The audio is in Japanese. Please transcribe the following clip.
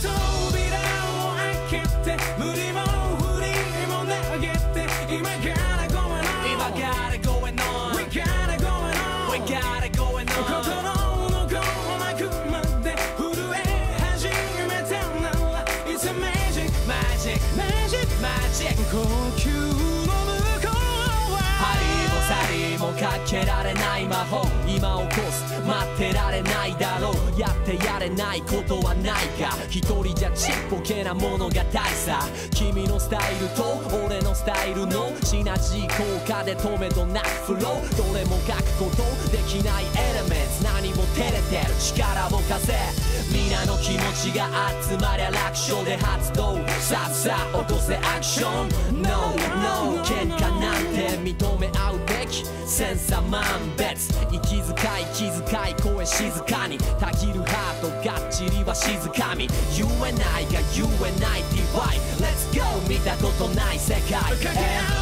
扉を開けて無理も振りも投げて今からgoing on今からgoing on We gotta going on We gotta going on 心の鼓膜まで震え始めたなら It's a magic magic magic magic 呼吸の向こうは針も針もかけられない魔法今起こす待ってられないだろうやってやれないことはないか一人じゃちっぽけな物語さ君のスタイルと俺のスタイルのシナジー効果で止めどなくフローどれも書くことできないエレメンツ何も照れてる力を貸せ皆の気持ちが集まりゃ楽勝で発動さあさあ起こせアクション No No 喧嘩なんて認め合うべき千差万別息遣い気遣い声静かにたぎるハートがっちりは静かみ言えないが言えない DY Let's go 見たことない世界